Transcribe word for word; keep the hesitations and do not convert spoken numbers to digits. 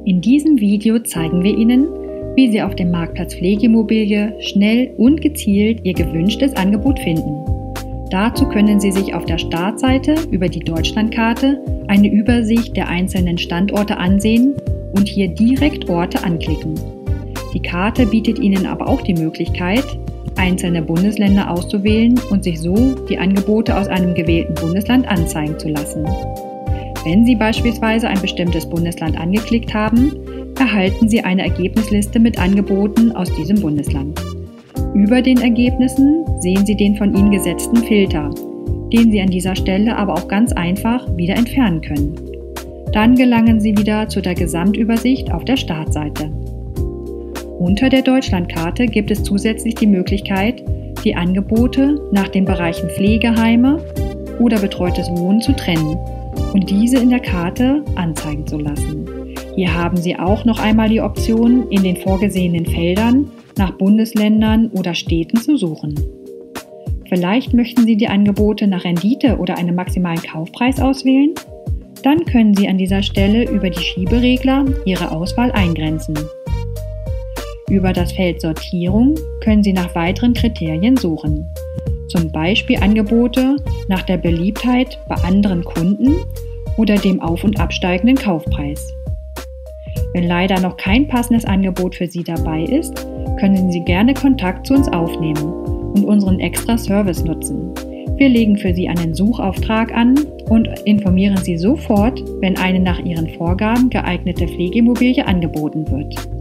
In diesem Video zeigen wir Ihnen, wie Sie auf dem Marktplatz Pflegeimmobilie schnell und gezielt Ihr gewünschtes Angebot finden. Dazu können Sie sich auf der Startseite über die Deutschlandkarte eine Übersicht der einzelnen Standorte ansehen und hier direkt Orte anklicken. Die Karte bietet Ihnen aber auch die Möglichkeit, einzelne Bundesländer auszuwählen und sich so die Angebote aus einem gewählten Bundesland anzeigen zu lassen. Wenn Sie beispielsweise ein bestimmtes Bundesland angeklickt haben, erhalten Sie eine Ergebnisliste mit Angeboten aus diesem Bundesland. Über den Ergebnissen sehen Sie den von Ihnen gesetzten Filter, den Sie an dieser Stelle aber auch ganz einfach wieder entfernen können. Dann gelangen Sie wieder zu der Gesamtübersicht auf der Startseite. Unter der Deutschlandkarte gibt es zusätzlich die Möglichkeit, die Angebote nach den Bereichen Pflegeheime oder betreutes Wohnen zu trennen und diese in der Karte anzeigen zu lassen. Hier haben Sie auch noch einmal die Option, in den vorgesehenen Feldern nach Bundesländern oder Städten zu suchen. Vielleicht möchten Sie die Angebote nach Rendite oder einem maximalen Kaufpreis auswählen? Dann können Sie an dieser Stelle über die Schieberegler Ihre Auswahl eingrenzen. Über das Feld Sortierung können Sie nach weiteren Kriterien suchen, zum Beispiel Angebote nach der Beliebtheit bei anderen Kunden oder dem auf- und absteigenden Kaufpreis. Wenn leider noch kein passendes Angebot für Sie dabei ist, können Sie gerne Kontakt zu uns aufnehmen und unseren extra Service nutzen. Wir legen für Sie einen Suchauftrag an und informieren Sie sofort, wenn eine nach Ihren Vorgaben geeignete Pflegeimmobilie angeboten wird.